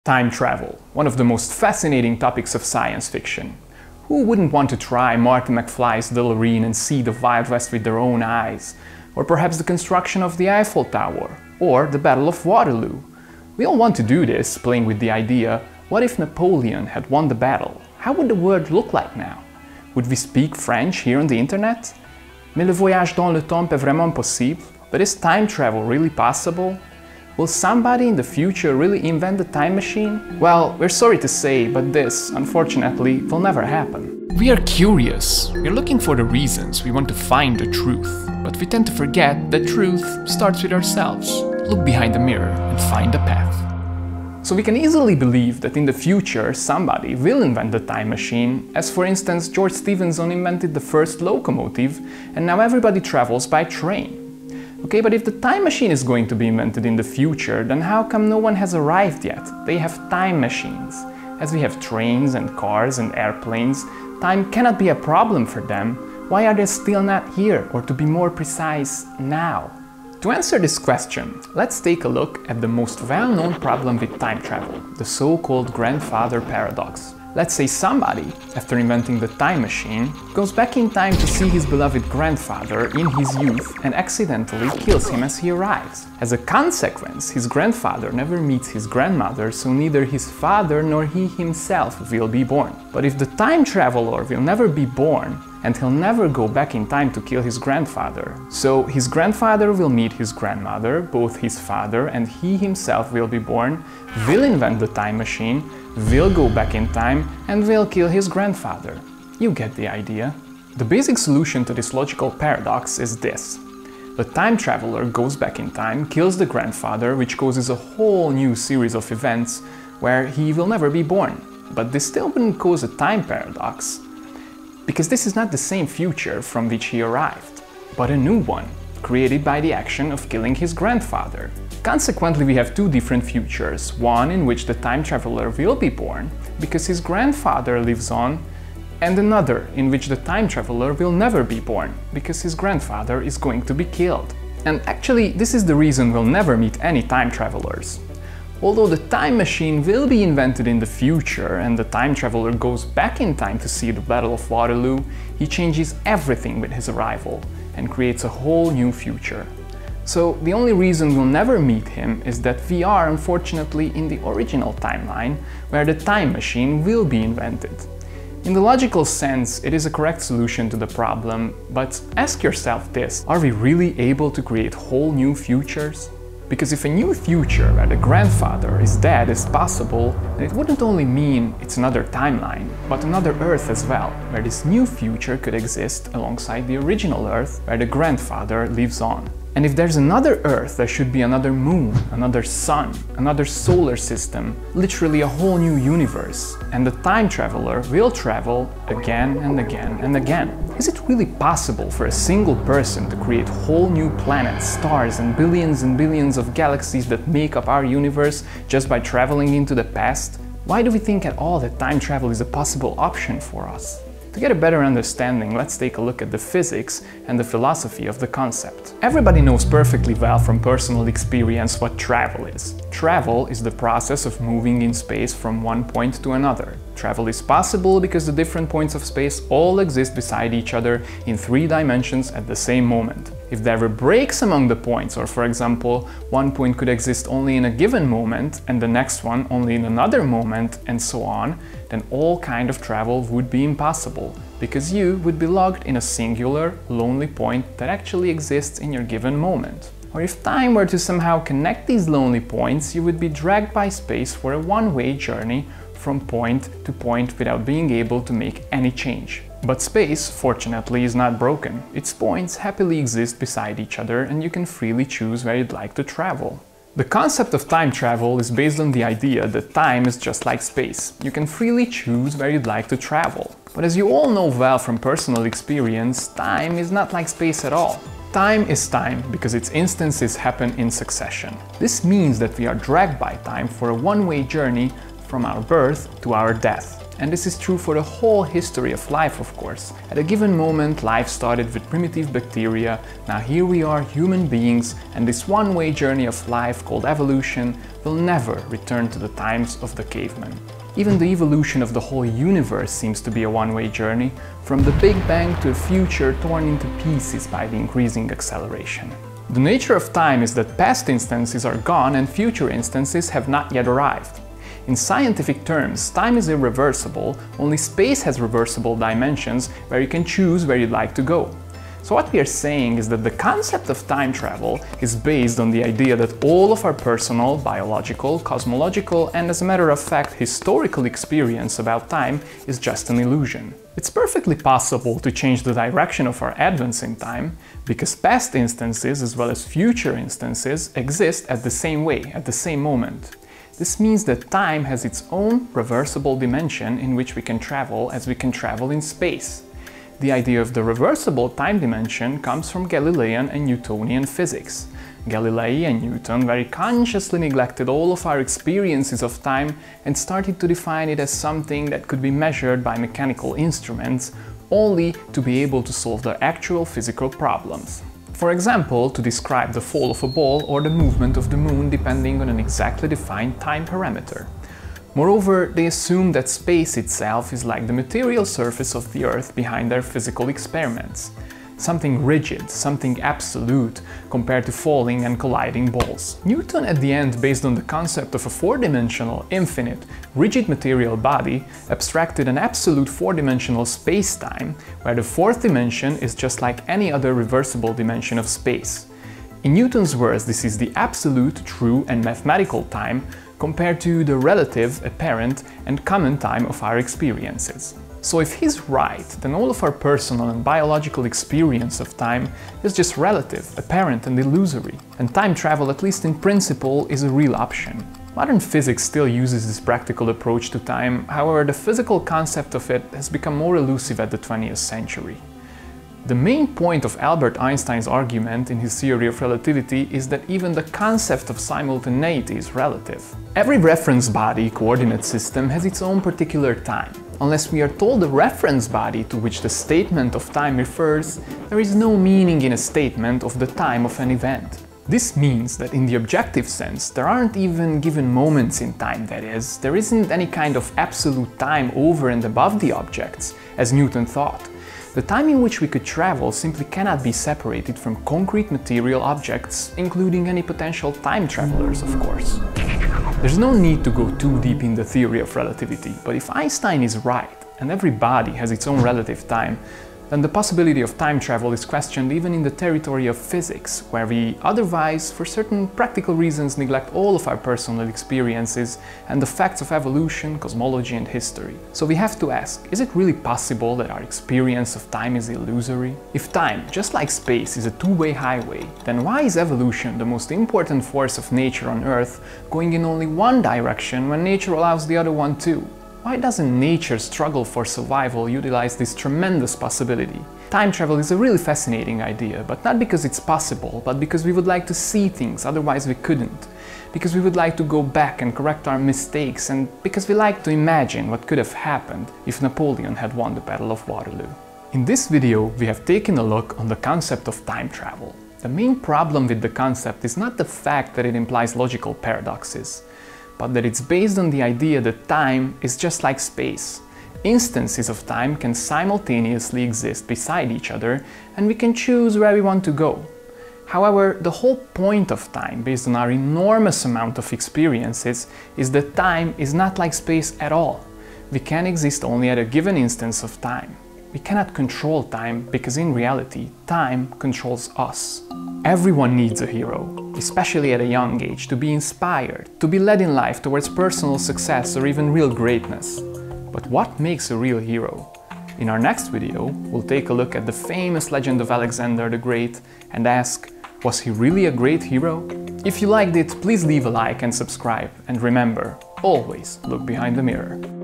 Time travel, one of the most fascinating topics of science fiction. Who wouldn't want to try Marty McFly's DeLorean and see the Wild West with their own eyes? Or perhaps the construction of the Eiffel Tower, or the Battle of Waterloo. We all want to do this, playing with the idea, what if Napoleon had won the battle? How would the world look like now? Would we speak French here on the internet? Mais le voyage dans le temps est vraiment possible? But is time travel really possible? Will somebody in the future really invent a time machine? Well, we're sorry to say, but this, unfortunately, will never happen. We are curious, we're looking for the reasons, we want to find the truth. But we tend to forget that truth starts with ourselves. Look behind the mirror and find the path. So we can easily believe that in the future somebody will invent the time machine, as for instance George Stephenson invented the first locomotive and now everybody travels by train. Okay, but if the time machine is going to be invented in the future, then how come no one has arrived yet? They have time machines. As we have trains and cars and airplanes, time cannot be a problem for them. Why are they still not here? Or to be more precise, now? To answer this question, let's take a look at the most well-known problem with time travel, the so-called grandfather paradox. Let's say somebody, after inventing the time machine, goes back in time to see his beloved grandfather in his youth and accidentally kills him as he arrives. As a consequence, his grandfather never meets his grandmother, so neither his father nor he himself will be born. But if the time traveler will never be born, and he'll never go back in time to kill his grandfather. So his grandfather will meet his grandmother, both his father and he himself will be born, will invent the time machine, will go back in time, and will kill his grandfather. You get the idea. The basic solution to this logical paradox is this. The time traveler goes back in time, kills the grandfather, which causes a whole new series of events where he will never be born. But this still wouldn't cause a time paradox, because this is not the same future from which he arrived, but a new one, created by the action of killing his grandfather. Consequently, we have two different futures, one in which the time traveler will be born, because his grandfather lives on, and another in which the time traveler will never be born, because his grandfather is going to be killed. And actually, this is the reason we'll never meet any time travelers. Although the time machine will be invented in the future and the time traveler goes back in time to see the Battle of Waterloo, he changes everything with his arrival and creates a whole new future. So the only reason we'll never meet him is that we are unfortunately in the original timeline where the time machine will be invented. In the logical sense, it is a correct solution to the problem, but ask yourself this: are we really able to create whole new futures? Because if a new future where the grandfather is dead is possible, then it wouldn't only mean it's another timeline, but another Earth as well, where this new future could exist alongside the original Earth where the grandfather lives on. And if there's another Earth, there should be another moon, another sun, another solar system, literally a whole new universe. And the time traveler will travel again and again and again. Is it really possible for a single person to create whole new planets, stars and billions of galaxies that make up our universe just by traveling into the past? Why do we think at all that time travel is a possible option for us? To get a better understanding, let's take a look at the physics and the philosophy of the concept. Everybody knows perfectly well from personal experience what travel is. Travel is the process of moving in space from one point to another. Travel is possible because the different points of space all exist beside each other in 3 dimensions at the same moment. If there were breaks among the points, or for example, one point could exist only in a given moment and the next one only in another moment, and so on, then all kind of travel would be impossible, because you would be locked in a singular, lonely point that actually exists in your given moment. Or if time were to somehow connect these lonely points, you would be dragged by space for a one-way journey from point to point without being able to make any change. But space, fortunately, is not broken. Its points happily exist beside each other and you can freely choose where you'd like to travel. The concept of time travel is based on the idea that time is just like space. You can freely choose where you'd like to travel. But as you all know well from personal experience, time is not like space at all. Time is time because its instances happen in succession. This means that we are dragged by time for a one-way journey from our birth to our death. And this is true for the whole history of life, of course. At a given moment, life started with primitive bacteria. Now here we are, human beings, and this one-way journey of life called evolution will never return to the times of the cavemen. Even the evolution of the whole universe seems to be a one-way journey, from the Big Bang to a future torn into pieces by the increasing acceleration. The nature of time is that past instances are gone and future instances have not yet arrived. In scientific terms, time is irreversible, only space has reversible dimensions where you can choose where you'd like to go. So what we are saying is that the concept of time travel is based on the idea that all of our personal, biological, cosmological, and as a matter of fact, historical experience about time is just an illusion. It's perfectly possible to change the direction of our advance in time, because past instances as well as future instances exist at the same way, at the same moment. This means that time has its own reversible dimension in which we can travel as we can travel in space. The idea of the reversible time dimension comes from Galilean and Newtonian physics. Galilei and Newton very consciously neglected all of our experiences of time and started to define it as something that could be measured by mechanical instruments, only to be able to solve their actual physical problems. For example, to describe the fall of a ball or the movement of the moon depending on an exactly defined time parameter. Moreover, they assume that space itself is like the material surface of the Earth behind their physical experiments. Something rigid, something absolute, compared to falling and colliding balls. Newton at the end, based on the concept of a four-dimensional, infinite, rigid material body, abstracted an absolute four-dimensional space-time, where the fourth dimension is just like any other reversible dimension of space. In Newton's words, this is the absolute, true and mathematical time, compared to the relative, apparent and common time of our experiences. So if he's right, then all of our personal and biological experience of time is just relative, apparent and illusory. And time travel, at least in principle, is a real option. Modern physics still uses this practical approach to time, however the physical concept of it has become more elusive at the 20th century. The main point of Albert Einstein's argument in his theory of relativity is that even the concept of simultaneity is relative. Every reference body coordinate system has its own particular time. Unless we are told the reference body to which the statement of time refers, there is no meaning in a statement of the time of an event. This means that in the objective sense, there aren't even given moments in time, that is, there isn't any kind of absolute time over and above the objects, as Newton thought. The time in which we could travel simply cannot be separated from concrete material objects, including any potential time travelers, of course. There's no need to go too deep in the theory of relativity, but if Einstein is right, and every body has its own relative time, then the possibility of time travel is questioned even in the territory of physics, where we otherwise, for certain practical reasons, neglect all of our personal experiences and the facts of evolution, cosmology and history. So we have to ask, is it really possible that our experience of time is illusory? If time, just like space, is a two-way highway, then why is evolution, the most important force of nature on Earth, going in only one direction when nature allows the other one too? Why doesn't nature's struggle for survival utilize this tremendous possibility? Time travel is a really fascinating idea, but not because it's possible, but because we would like to see things otherwise we couldn't. Because we would like to go back and correct our mistakes, and because we like to imagine what could have happened if Napoleon had won the Battle of Waterloo. In this video, we have taken a look on the concept of time travel. The main problem with the concept is not the fact that it implies logical paradoxes, but that it's based on the idea that time is just like space. Instances of time can simultaneously exist beside each other, and we can choose where we want to go. However, the whole point of time, based on our enormous amount of experiences, is that time is not like space at all. We can exist only at a given instance of time. We cannot control time because in reality, time controls us. Everyone needs a hero, especially at a young age, to be inspired, to be led in life towards personal success or even real greatness. But what makes a real hero? In our next video, we'll take a look at the famous legend of Alexander the Great and ask, was he really a great hero? If you liked it, please leave a like and subscribe, and remember, always look behind the mirror.